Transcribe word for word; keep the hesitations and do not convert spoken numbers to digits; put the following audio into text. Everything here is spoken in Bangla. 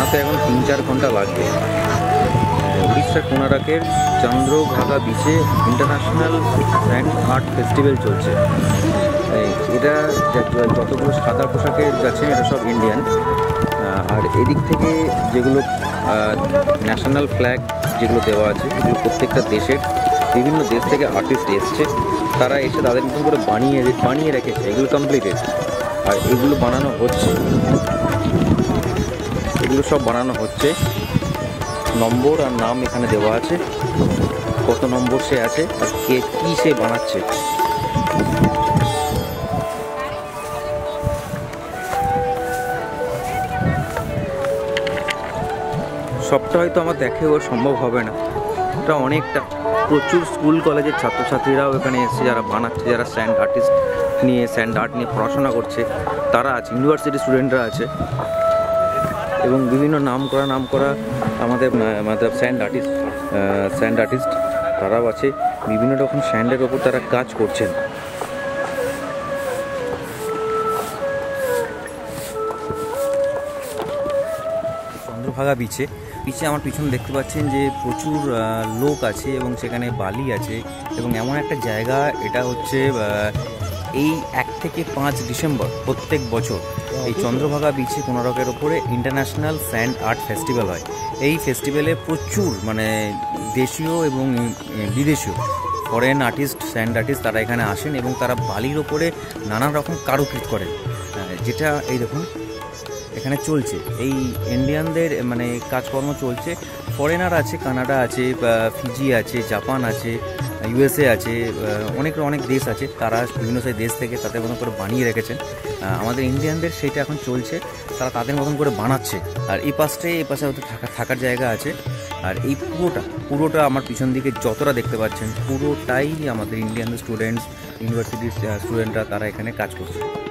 বানাতে এখন তিন চার ঘন্টা লাগবে। উড়িষ্যার কোনারকের চন্দ্রভাগা বিচে ইন্টারন্যাশনাল স্যান্ড আর্ট ফেস্টিভ্যাল চলছে। এটা যতগুলো সাদা পোশাকের যাচ্ছে এটা সব ইন্ডিয়ান, আর এদিক থেকে যেগুলো ন্যাশনাল ফ্ল্যাগ যেগুলো দেওয়া আছে এগুলো প্রত্যেকটা দেশের বিভিন্ন দেশ থেকে আর্টিস্ট এসছে, তারা এসে তাদের মতন করে বানিয়ে বানিয়ে রেখেছে, এগুলো কমপ্লিটেড। আর এগুলো বানানো হচ্ছে, এগুলো সব বানানো হচ্ছে। নম্বর আর নাম এখানে দেওয়া আছে, কত নম্বর সে আছে আর কে কী সে বানাচ্ছে। সবটা হয়তো আমার দেখেও সম্ভব হবে না, এটা অনেকটা। প্রচুর স্কুল কলেজের ছাত্রছাত্রীরাও এখানে এসে যারা বানাচ্ছে, যারা স্যান্ড আর্টিস্ট নিয়ে স্যান্ড আর্ট নিয়ে পড়াশোনা করছে তারা আছে, ইউনিভার্সিটি স্টুডেন্টরা আছে, এবং বিভিন্ন নাম করা নাম করা আমাদের আমাদের স্যান্ড আর্টিস্ট স্যান্ড আর্টিস্ট তারাও আছে। বিভিন্ন রকম স্যান্ডের ওপর তারা কাজ করছেন। চন্দ্রভাগা বিচে বিচে আমার পিছনে দেখতে পাচ্ছেন যে প্রচুর লোক আছে এবং সেখানে বালি আছে, এবং এমন একটা জায়গা এটা হচ্ছে এই এক থেকে পাঁচ ডিসেম্বর প্রত্যেক বছর এই চন্দ্রভাগা বিচে কোনারকের ওপরে ইন্টারন্যাশনাল স্যান্ড আর্ট ফেস্টিভ্যাল হয়। এই ফেস্টিভ্যালে প্রচুর মানে দেশীয় এবং বিদেশীয় ফরেন আর্টিস্ট স্যান্ড আর্টিস্ট তারা এখানে আসেন এবং তারা বালির ওপরে নানান রকম কারুকৃত করেন, যেটা এই দেখুন এখানে চলছে। এই ইন্ডিয়ানদের মানে কাজকর্ম চলছে, ফরেনার আছে, কানাডা আছে, ফিজি আছে, জাপান আছে, ইউএসএ আছে, অনেক অনেক দেশ আছে, তারা বিভিন্ন সেই দেশ থেকে তাদের মতন করে বানিয়ে রেখেছেন। আমাদের ইন্ডিয়ানদের সেইটা এখন চলছে, তারা তাদের মতন করে বানাচ্ছে। আর এই পাশে এই পাশে ওদের থাকা থাকার জায়গা আছে। আর এই পুরোটা পুরোটা আমার পিছন দিকে যতটা দেখতে পাচ্ছেন পুরোটাই আমাদের ইন্ডিয়ান স্টুডেন্টস, ইউনিভার্সিটির স্টুডেন্টরা তারা এখানে কাজ করছে।